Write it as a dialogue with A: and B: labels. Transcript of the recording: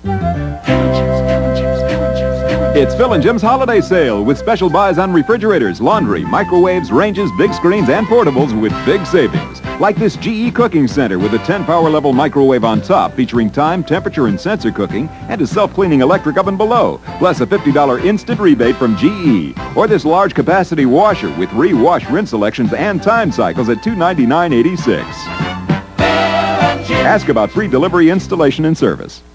A: It's Phil&Jim's holiday sale with special buys on refrigerators, laundry, microwaves, ranges, big screens, and portables with big savings. Like this GE Cooking Center with a 10 power level microwave on top featuring time, temperature, and sensor cooking, and a self-cleaning electric oven below, plus a $50 instant rebate from GE. Or this large capacity washer with re-wash rinse selections and time cycles at $299.86. Ask about free delivery, installation, and service.